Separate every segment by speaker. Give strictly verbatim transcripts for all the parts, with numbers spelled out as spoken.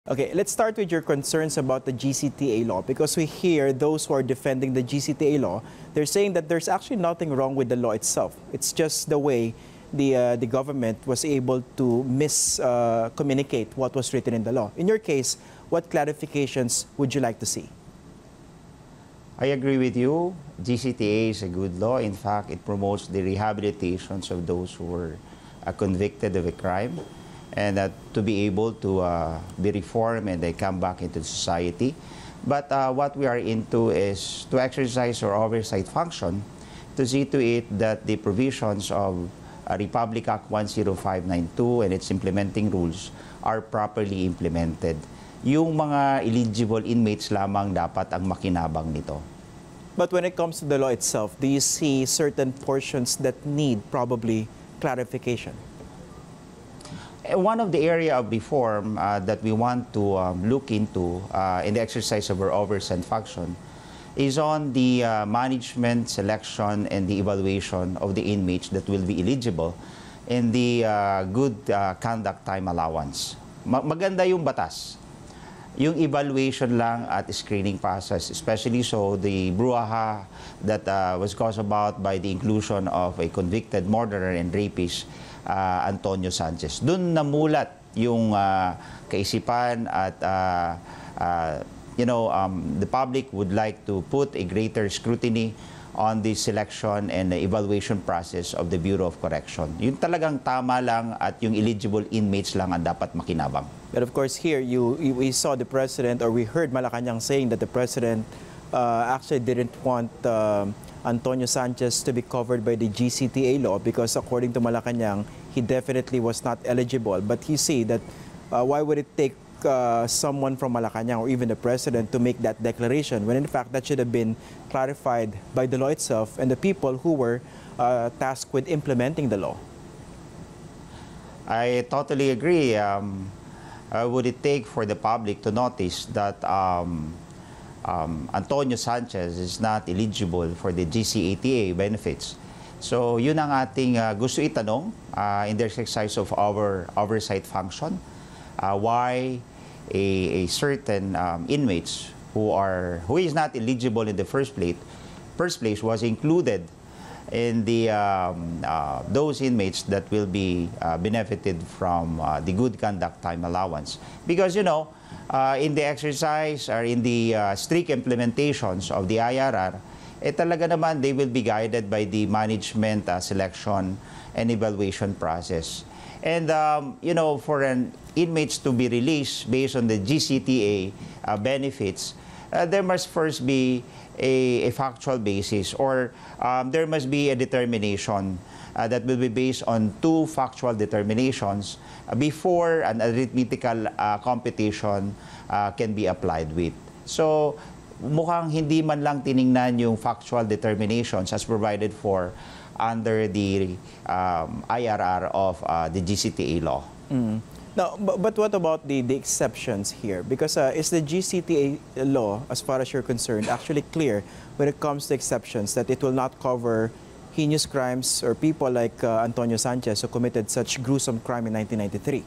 Speaker 1: Okay, let's start with your concerns about the G C T A law, because we hear those who are defending the G C T A law, they're saying that there's actually nothing wrong with the law itself. It's just the way the uh, the government was able to miscommunicate uh, what was written in the law. In your case, what clarifications would you like to see?
Speaker 2: I agree with you. G C T A is a good law. In fact, it promotes the rehabilitations of those who were uh, convicted of a crime, and uh, to be able to uh, be reformed and they come back into society. But uh, what we are into is to exercise our oversight function to see to it that the provisions of uh, Republic Act one oh five nine two and its implementing rules are properly implemented. Yung mga eligible inmates lamang dapat ang makinabang nito.
Speaker 1: But when it comes to the law itself, do you see certain portions that need probably clarification?
Speaker 2: One of the area of reform uh, that we want to um, look into uh, in the exercise of our oversight function is on the uh, management, selection, and the evaluation of the inmates that will be eligible in the uh, good uh, conduct time allowance. Ma maganda yung batas. Yung evaluation lang at screening process, especially so the brouhaha that uh, was caused about by the inclusion of a convicted murderer and rapist, uh, Antonio Sanchez. Doon namulat yung uh, kaisipan at uh, uh, you know, um, the public would like to put a greater scrutiny on the selection and the evaluation process of the Bureau of Correction. Yung talagang tama lang at yung eligible inmates lang ang dapat makinabang.
Speaker 1: But of course here, you, you we saw the president, or we heard Malacanang saying that the president uh, actually didn't want uh, Antonio Sanchez to be covered by the G C T A law because according to Malacanang, he definitely was not eligible. But you see that uh, why would it take uh, someone from Malacanang or even the president to make that declaration when in fact that should have been clarified by the law itself and the people who were uh, tasked with implementing the law?
Speaker 2: I totally agree. Um, uh, would it take for the public to notice that um, um, Antonio Sanchez is not eligible for the G C T A benefits? So yun ang ating uh, gusto itanong uh, in the exercise of our oversight function. Uh, why a, a certain um, inmates who are who is not eligible in the first place, first place was included in the um, uh, those inmates that will be uh, benefited from uh, the good conduct time allowance. Because you know, uh, in the exercise or in the uh, strict implementations of the I R R, eh talaga naman they will be guided by the management uh, selection and evaluation process. And um, you know, for an inmates to be released based on the G C T A uh, benefits, uh, there must first be a, a factual basis, or um, there must be a determination uh, that will be based on two factual determinations uh, before an arithmetical uh, computation uh, can be applied with. So mukhang hindi man lang tiningnan yung factual determinations as provided for under the um, I R R of uh, the G C T A law.
Speaker 1: Mm. Now, but, but what about the, the exceptions here? Because uh, is the G C T A law, as far as you're concerned, actually clear when it comes to exceptions, that it will not cover heinous crimes or people like uh, Antonio Sanchez who committed such gruesome crime in nineteen ninety-three?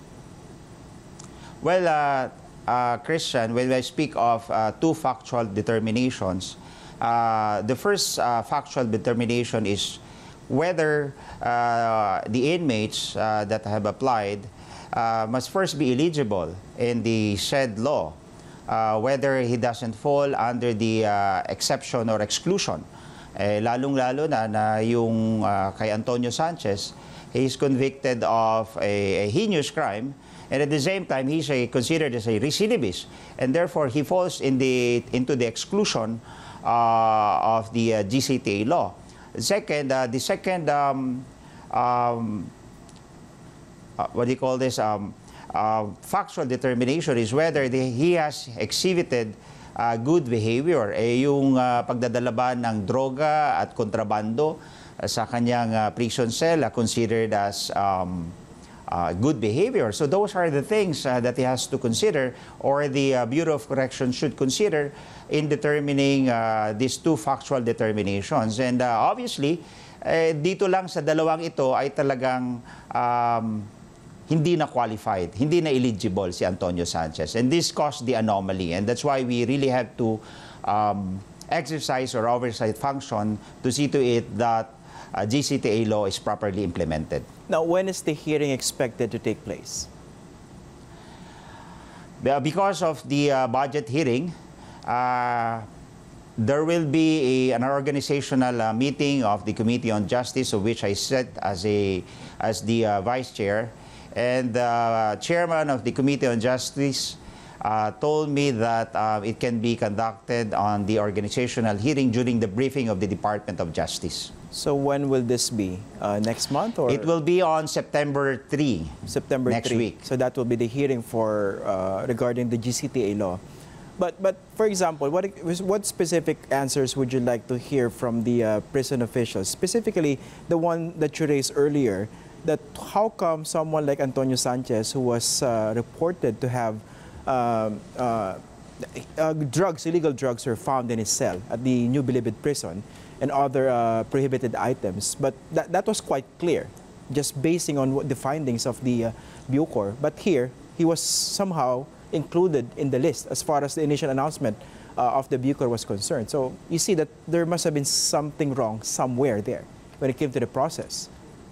Speaker 2: Well, uh, uh, Christian, when I speak of uh, two factual determinations, uh, the first uh, factual determination is whether uh, the inmates uh, that have applied Uh, must first be eligible in the said law, uh, whether he doesn't fall under the uh, exception or exclusion. Eh, lalong-lalo na na yung uh, kay Antonio Sanchez, he is convicted of a, a heinous crime, and at the same time, he's a, considered as a recidivist, and therefore he falls in the, into the exclusion uh, of the uh, G C T A law. Second, uh, the second um, um, Uh, what do you call this, um, uh, factual determination is whether the, he has exhibited uh, good behavior. Eh, yung uh, pagdadala ba ng droga at kontrabando uh, sa kanyang uh, prison cell uh, considered as um, uh, good behavior. So those are the things uh, that he has to consider, or the uh, Bureau of Correction should consider in determining uh, these two factual determinations. And uh, obviously, eh, dito lang sa dalawang ito ay talagang um, hindi na qualified, hindi na eligible si Antonio Sanchez. And this caused the anomaly. And that's why we really have to um, exercise our oversight function to see to it that uh, G C T A law is properly implemented.
Speaker 1: Now, when is the hearing expected to take place?
Speaker 2: Because of the uh, budget hearing, uh, there will be a, an organizational uh, meeting of the Committee on Justice, of which I sit as, a, as the uh, Vice Chair. And the uh, Chairman of the Committee on Justice uh, told me that uh, it can be conducted on the organizational hearing during the briefing of the Department of Justice.
Speaker 1: So when will this be? Uh, next month? Or
Speaker 2: it will be on September third.
Speaker 1: September
Speaker 2: next
Speaker 1: third.
Speaker 2: week.
Speaker 1: So that will be the hearing for uh, regarding the G C T A law. But, but for example, what, what specific answers would you like to hear from the uh, prison officials? Specifically, the one that you raised earlier, that how come someone like Antonio Sanchez, who was uh, reported to have um, uh, uh, drugs, illegal drugs were found in his cell at the New Bilibid prison and other uh, prohibited items. But that, that was quite clear, just basing on what the findings of the uh, Bucor. But here, he was somehow included in the list as far as the initial announcement uh, of the Bucor was concerned. So you see that there must have been something wrong somewhere there when it came to the process.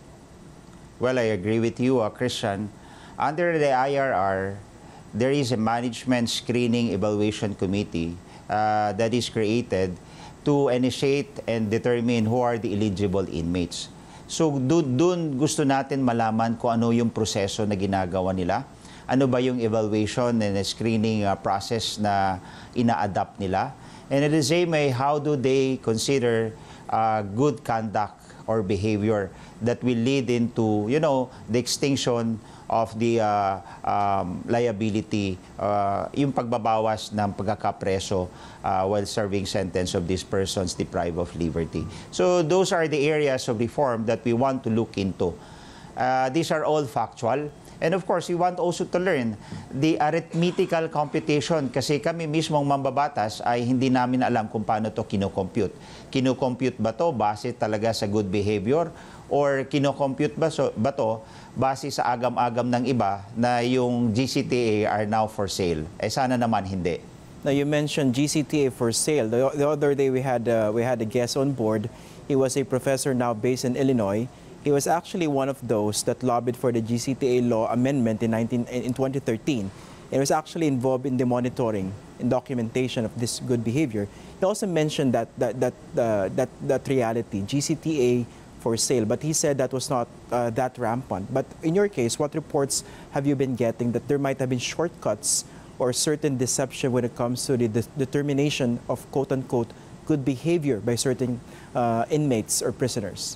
Speaker 2: Well, I agree with you, uh, Christian. Under the I R R, there is a management screening evaluation committee uh, that is created to initiate and determine who are the eligible inmates. So doon gusto natin malaman kung ano yung proseso na ginagawa nila. Ano ba yung evaluation and screening uh, process na ina-adapt nila. And at the same way, how do they consider uh, good conduct or behavior that will lead into, you know, the extinction of the uh, um, liability, uh, yung pagbabawas ng pagkakapreso uh, while serving sentence of these persons deprived of liberty. So those are the areas of reform that we want to look into. Uh, these are all factual. And of course, we want also to learn the arithmetical computation kasi kami mismong mambabatas ay hindi namin alam kung paano to kinocompute. Kinocompute ba to base talaga sa good behavior or kinocompute ba, so, ba to base sa agam-agam ng iba na yung G C T A are now for sale? Eh sana naman hindi.
Speaker 1: Now you mentioned G C T A for sale. The, the other day we had, uh, we had a guest on board. He was a professor now based in Illinois. He was actually one of those that lobbied for the G C T A law amendment in, nineteen, in twenty thirteen. And was actually involved in the monitoring and documentation of this good behavior. He also mentioned that that that uh, that that reality, G C T A for sale, but he said that was not uh, that rampant. But in your case, what reports have you been getting that there might have been shortcuts or certain deception when it comes to the de determination of quote-unquote good behavior by certain uh, inmates or prisoners?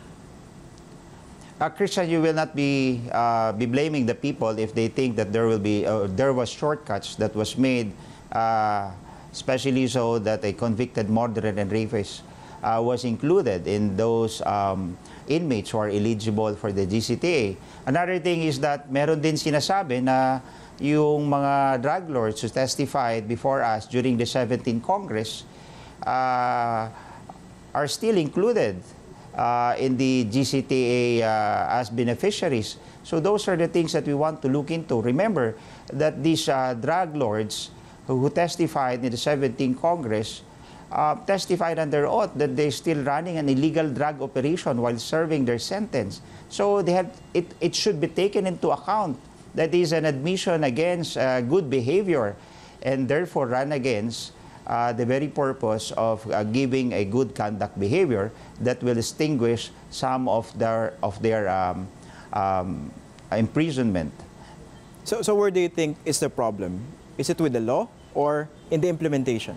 Speaker 2: Uh, Christian, you will not be uh, be blaming the people if they think that there will be uh, there was shortcuts that was made, uh, especially so that a convicted murderer and rapist uh, was included in those um, inmates who are eligible for the G C T A. Another thing is that meron din sinasabi na yung mga drug lords who testified before us during the seventeenth Congress uh, are still included Uh, in the G C T A uh, as beneficiaries. So those are the things that we want to look into. Remember that these uh, drug lords who, who testified in the seventeenth Congress uh, testified under oath that they're still running an illegal drug operation while serving their sentence. So they have, it, it should be taken into account that is an admission against uh, good behavior and therefore run against Uh, the very purpose of uh, giving a good conduct behavior that will extinguish some of their of their um, um, imprisonment.
Speaker 1: So, so where do you think is the problem? Is it with the law or in the implementation?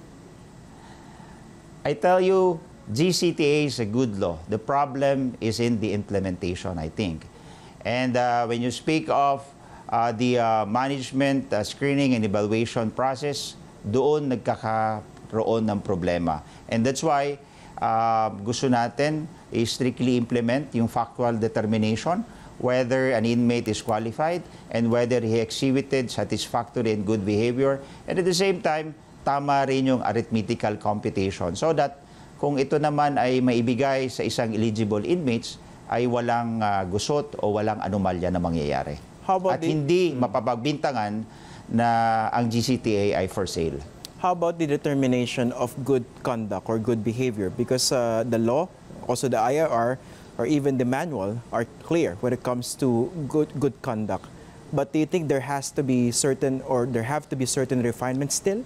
Speaker 2: I tell you, G C T A is a good law. The problem is in the implementation, I think. And uh, when you speak of uh, the uh, management uh, screening and evaluation process, doon nagkakaroon ng problema. And that's why uh, gusto natin i-strictly implement yung factual determination whether an inmate is qualified and whether he exhibited satisfactory and good behavior. And at the same time, tama rin yung arithmetical computation so that kung ito naman ay maibigay sa isang eligible inmates, ay walang uh, gusot o walang anomalya na mangyayari.
Speaker 1: How about
Speaker 2: At
Speaker 1: the,
Speaker 2: hindi hmm. mapapagbintangan na ang G C T A ay for sale.
Speaker 1: How about the determination of good conduct or good behavior? Because uh, the law, also the I R R, or even the manual are clear when it comes to good good conduct. But do you think there has to be certain, or there have to be certain refinements still?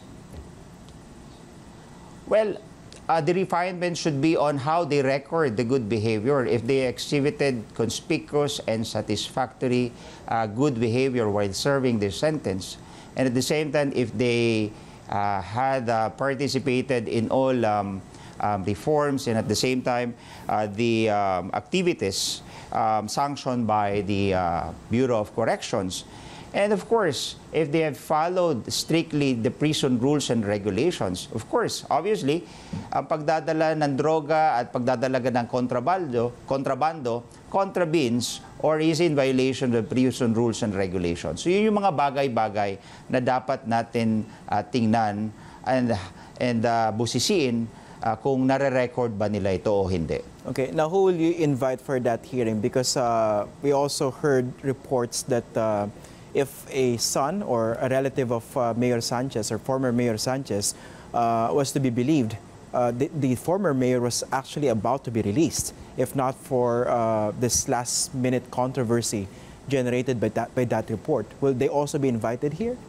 Speaker 2: Well, uh, the refinement should be on how they record the good behavior. If they exhibited conspicuous and satisfactory uh, good behavior while serving their sentence, and at the same time, if they uh, had uh, participated in all um, um, reforms, and at the same time, uh, the um, activities Um, sanctioned by the uh, Bureau of Corrections. And of course, if they have followed strictly the prison rules and regulations, of course, obviously, ang pagdadala ng droga at pagdadala ng kontrabando, kontrabando, contravenes or is in violation of the prison rules and regulations. So yun yung mga bagay-bagay na dapat natin uh, tingnan and, and uh, busisiin uh, kung nare-record ba nila ito o hindi.
Speaker 1: Okay, now who will you invite for that hearing? Because uh, we also heard reports that uh, if a son or a relative of uh, Mayor Sanchez or former Mayor Sanchez uh, was to be believed, uh, the, the former mayor was actually about to be released, if not for uh, this last-minute controversy generated by that, by that report. Will they also be invited here?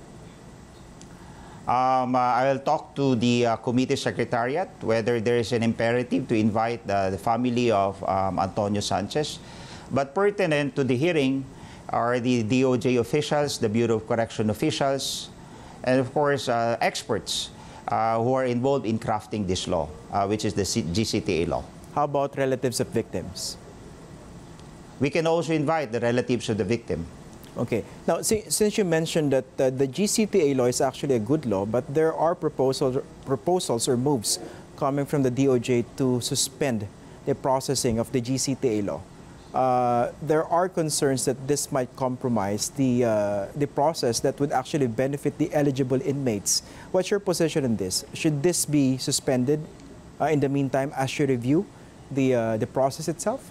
Speaker 2: Um, uh, I will talk to the uh, committee secretariat whether there is an imperative to invite uh, the family of um, Antonio Sanchez. But pertinent to the hearing are the D O J officials, the Bureau of Correction officials, and of course uh, experts uh, who are involved in crafting this law, uh, which is the C G C T A law.
Speaker 1: How about relatives of victims?
Speaker 2: We can also invite the relatives of the victim.
Speaker 1: Okay. Now, see, since you mentioned that uh, the G C T A law is actually a good law, but there are proposals, proposals or moves coming from the D O J to suspend the processing of the G C T A law. Uh, there are concerns that this might compromise the, uh, the process that would actually benefit the eligible inmates. What's your position on this? Should this be suspended uh, in the meantime as you review the, uh, the process itself?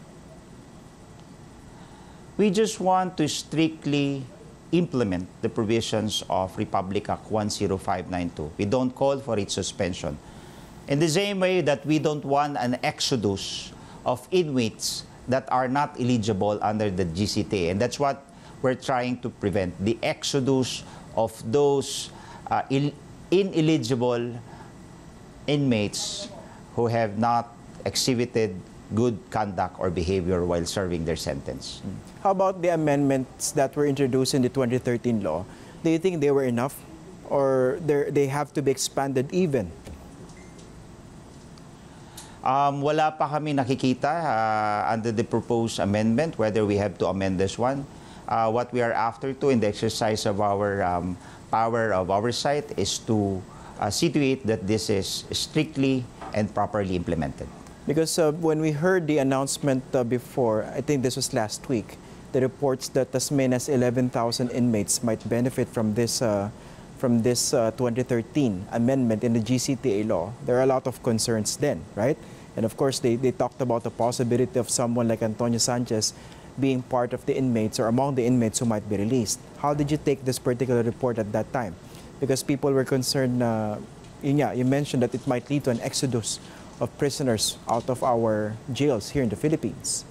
Speaker 2: We just want to strictly implement the provisions of Republic Act one oh five nine two. We don't call for its suspension. In the same way that we don't want an exodus of inmates that are not eligible under the G C T A. And that's what we're trying to prevent, the exodus of those uh, ineligible inmates who have not exhibited good conduct or behavior while serving their sentence.
Speaker 1: How about the amendments that were introduced in the twenty thirteen law? Do you think they were enough, or they have to be expanded even?
Speaker 2: Um, wala pa kami nakikita uh, under the proposed amendment whether we have to amend this one. Uh, what we are after to in the exercise of our um, power of oversight is to uh, situate that this is strictly and properly implemented.
Speaker 1: Because uh, when we heard the announcement uh, before, I think this was last week, the reports that as many as eleven thousand inmates might benefit from this, uh, from this uh, twenty thirteen amendment in the G C T A law. There are a lot of concerns then, right? And of course, they, they talked about the possibility of someone like Antonio Sanchez being part of the inmates or among the inmates who might be released. How did you take this particular report at that time? Because people were concerned, uh, yeah, you mentioned that it might lead to an exodus of prisoners out of our jails here in the Philippines.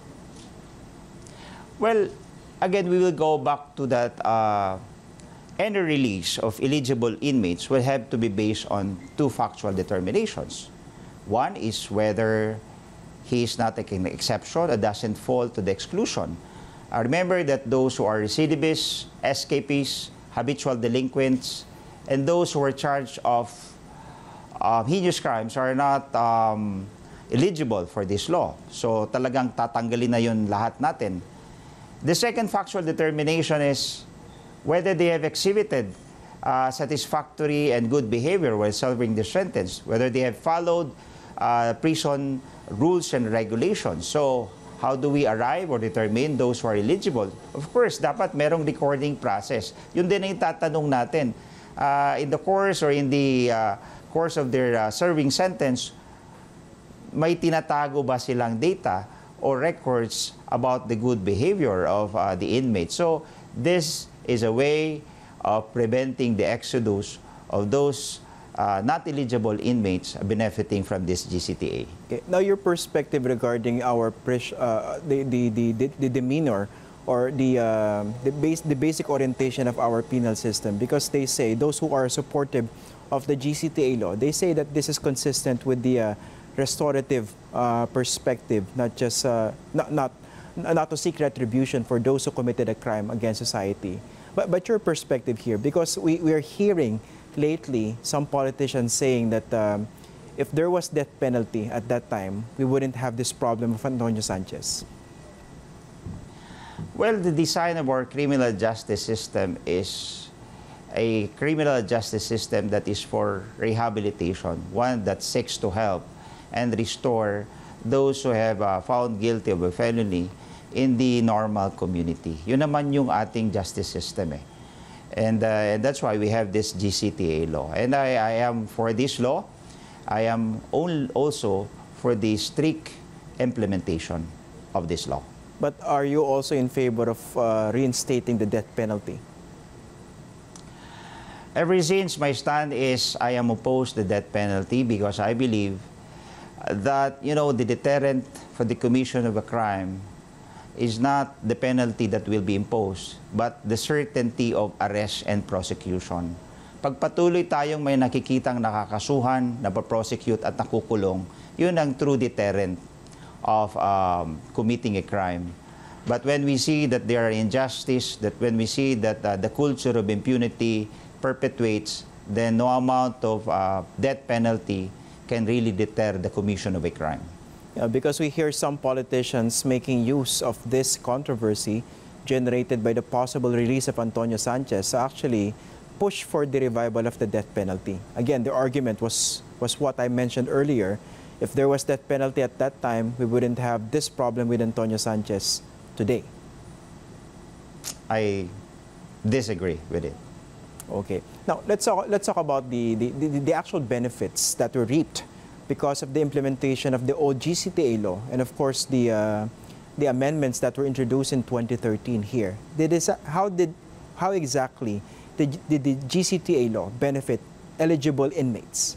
Speaker 2: Well, again, we will go back to that uh, any release of eligible inmates will have to be based on two factual determinations. One is whether he is not taking an exception or doesn't fall to the exclusion. Uh, remember that those who are recidivists, escapees, habitual delinquents, and those who are charged of uh, heinous crimes are not um, eligible for this law. So talagang tatanggalin na yun lahat natin. The second factual determination is whether they have exhibited uh, satisfactory and good behavior while serving their sentence, whether they have followed uh, prison rules and regulations. So how do we arrive or determine those who are eligible? Of course, dapat merong recording process. Yun din ang itatanong natin. Uh, in the course or in the uh, course of their uh, serving sentence, may tinatago ba silang data or records about the good behavior of uh, the inmates. So this is a way of preventing the exodus of those uh, not eligible inmates benefiting from this G C T A.
Speaker 1: Okay. Now, your perspective regarding our pres- uh, the, the, the, the, the demeanor or the, uh, the, base, the basic orientation of our penal system, because they say, those who are supportive of the G C T A law, they say that this is consistent with the uh, restorative uh, perspective, not just uh, not, not not to seek retribution for those who committed a crime against society. But, but your perspective here, because we, we are hearing lately some politicians saying that um, if there was death penalty at that time, we wouldn't have this problem of Antonio Sanchez.
Speaker 2: Well, the design of our criminal justice system is a criminal justice system that is for rehabilitation, one that seeks to help and restore those who have uh, found guilty of a felony in the normal community. Yun naman yung ating justice system eh. And, uh, and that's why we have this G C T A law. And I, I am for this law. I am also for the strict implementation of this law.
Speaker 1: But are you also in favor of uh, reinstating the death penalty?
Speaker 2: Ever since my stand is I am opposed to the death penalty because I believe that, you know, the deterrent for the commission of a crime is not the penalty that will be imposed, but the certainty of arrest and prosecution. Pag patuloy tayong may nakikitang nakakasuhan, napaprosecute at nakukulong, yun ang true deterrent of um, committing a crime. But when we see that there are injustice, that when we see that uh, the culture of impunity perpetuates, then no amount of uh, death penalty can really deter the commission of a crime.
Speaker 1: Yeah, because we hear some politicians making use of this controversy generated by the possible release of Antonio Sanchez to actually push for the revival of the death penalty. Again, the argument was, was what I mentioned earlier. If there was death penalty at that time, we wouldn't have this problem with Antonio Sanchez today.
Speaker 2: I disagree with it.
Speaker 1: Okay. Now, let's talk, let's talk about the, the, the, the actual benefits that were reaped because of the implementation of the old G C T A law and, of course, the, uh, the amendments that were introduced in twenty thirteen here. Did this, how, did, how exactly did, did the G C T A law benefit eligible inmates?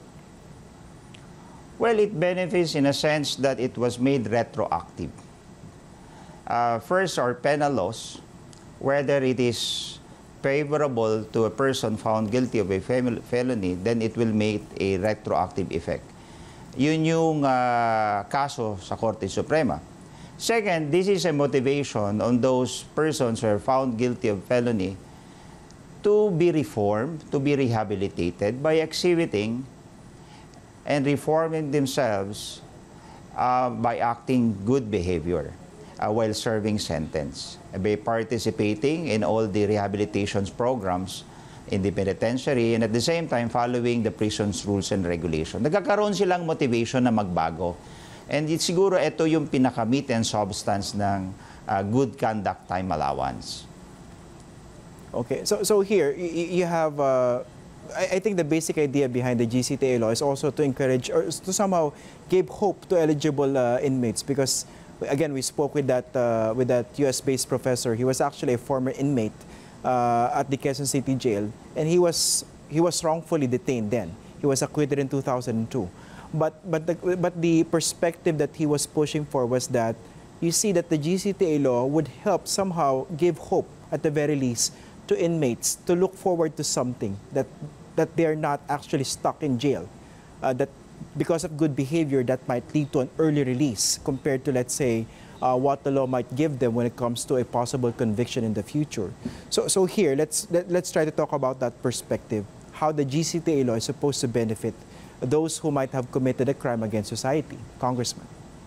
Speaker 2: Well, it benefits in a sense that it was made retroactive. Uh, first, our penal laws, whether it is favorable to a person found guilty of a felony, then it will make a retroactive effect. Yun yung uh, kaso sa Korte Suprema. Second, this is a motivation on those persons who are found guilty of felony to be reformed, to be rehabilitated by exhibiting and reforming themselves uh, by acting good behavior uh, while serving sentence, by participating in all the rehabilitation programs in the penitentiary and at the same time following the prison's rules and regulations. Nagkakaroon silang motivation na magbago. And it, siguro ito yung pinaka-meat and substance ng uh, good conduct time allowance.
Speaker 1: Okay, so, so here you have... Uh I think the basic idea behind the G C T A law is also to encourage or to somehow give hope to eligible uh, inmates because, again, we spoke with that uh, with that U S-based professor. He was actually a former inmate uh, at the Quezon City Jail, and he was he was wrongfully detained then. He was acquitted in two thousand two. But but the, but the perspective that he was pushing for was that you see that the G C T A law would help somehow give hope at the very least to inmates to look forward to something that that they're not actually stuck in jail, uh, that because of good behavior that might lead to an early release compared to, let's say, uh, what the law might give them when it comes to a possible conviction in the future. So, so here, let's, let, let's try to talk about that perspective, how the G C T A law is supposed to benefit those who might have committed a crime against society. Congressman.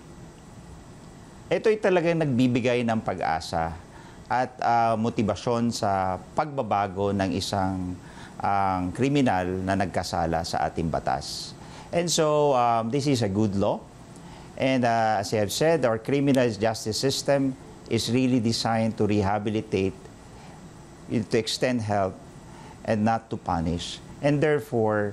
Speaker 2: Ito'y talagang nagbibigay ng pag-asa at uh, motibasyon sa pagbabago ng isang ang kriminal na nagkasala sa ating batas. And so, um, this is a good law. And uh, as I have said, our criminal justice system is really designed to rehabilitate, to extend help, and not to punish. And therefore,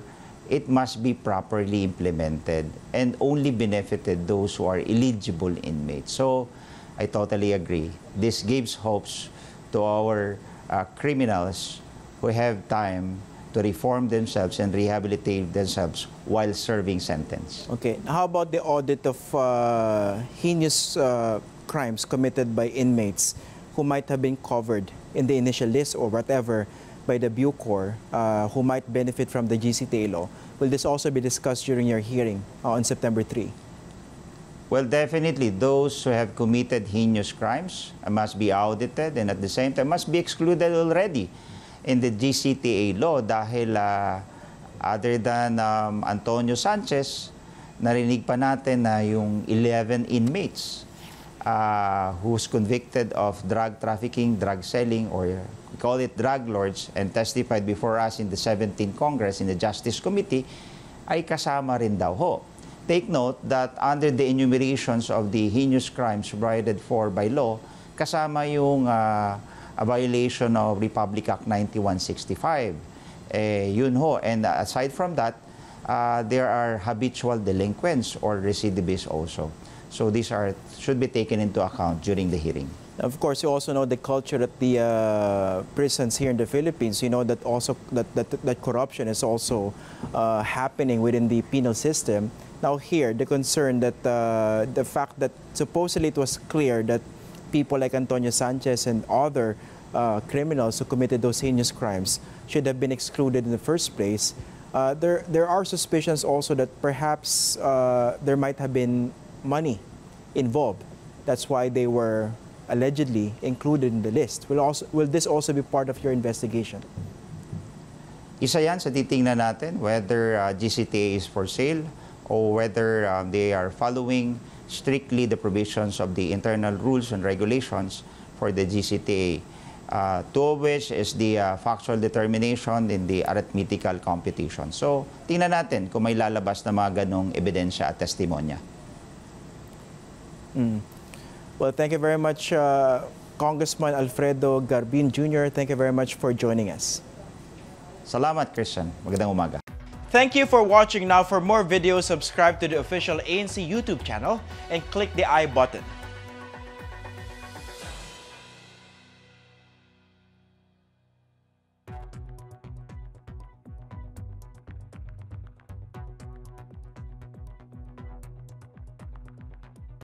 Speaker 2: it must be properly implemented and only benefited those who are eligible inmates. So I totally agree. This gives hopes to our uh, criminals who have time to reform themselves and rehabilitate themselves while serving sentence.
Speaker 1: Okay, how about the audit of uh, heinous uh, crimes committed by inmates who might have been covered in the initial list or whatever by the Bucor, uh, who might benefit from the G C T A law? Will this also be discussed during your hearing uh, on September third?
Speaker 2: Well, definitely, those who have committed heinous crimes must be audited and at the same time must be excluded already in the G C T A law dahil uh, other than um, Antonio Sanchez, narinig pa natin na yung eleven inmates uh, who's convicted of drug trafficking, drug selling, or we call it drug lords, and testified before us in the seventeenth Congress in the Justice Committee, ay kasama rin daw ho. Take note that under the enumerations of the heinous crimes provided for by law, kasama yung uh, a violation of Republic Act ninety-one sixty-five. Eh, yun ho. And uh, aside from that, uh, there are habitual delinquents or recidivists also. So these are should be taken into account during the hearing.
Speaker 1: Of course, you also know the culture at the uh, prisons here in the Philippines. You know that also that that, that corruption is also uh, happening within the penal system. Now here, the concern that uh, the fact that supposedly it was clear that people like Antonio Sanchez and other uh, criminals who committed those heinous crimes should have been excluded in the first place. Uh, there, there are suspicions also that perhaps uh, there might have been money involved. That's why they were allegedly included in the list. Will, also, will this also be part of your investigation?
Speaker 2: Isa yan sa titingnan natin whether uh, G C T A is for sale or whether um, they are following strictly the provisions of the internal rules and regulations for the G C T A. Uh, two of which is the uh, factual determination in the arithmetical computation. So, tingnan natin kung may lalabas na mga ganong ebidensya at testimonya.
Speaker 1: Mm. Well, thank you very much, uh, Congressman Alfredo Garbin Junior Thank you very much for joining us.
Speaker 2: Salamat, Christian. Magandang umaga.
Speaker 1: Thank you for watching. Now, for more videos, subscribe to the official A N C YouTube channel and click the I button.